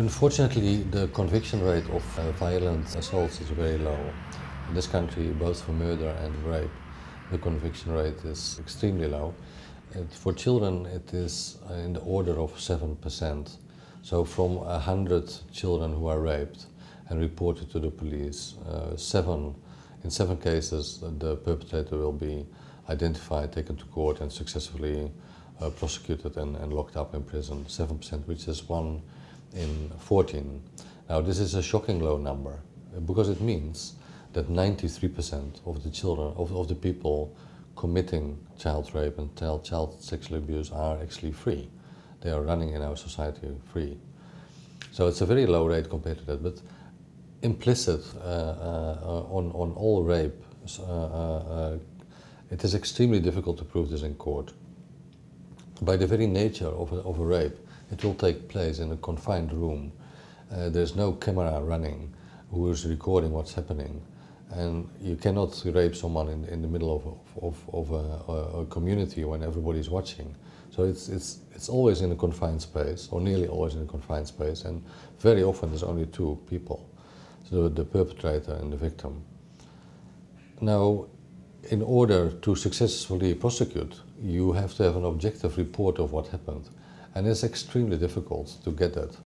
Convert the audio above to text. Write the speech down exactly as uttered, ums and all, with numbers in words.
Unfortunately, the conviction rate of uh, violent assaults is very low. In this country, both for murder and rape, the conviction rate is extremely low. And for children, it is in the order of seven percent. So from one hundred children who are raped and reported to the police, uh, seven, in seven cases, the perpetrator will be identified, taken to court and successfully uh, prosecuted and, and locked up in prison. seven percent, which is one in fourteen. Now this is a shocking low number because it means that ninety-three percent of the children, of, of the people committing child rape and child, child sexual abuse are actually free. They are running in our society free. So it's a very low rate compared to that, but implicit uh, uh, on, on all rape, uh, uh, it is extremely difficult to prove this in court. By the very nature of a, of a rape, it will take place in a confined room. Uh, there's no camera running who is recording what's happening. And you cannot rape someone in, in the middle of, of, of a, a community when everybody's watching. So it's, it's, it's always in a confined space, or nearly always in a confined space, and very often there's only two people, so the perpetrator and the victim. Now, in order to successfully prosecute, you have to have an objective report of what happened. And it's extremely difficult to get that.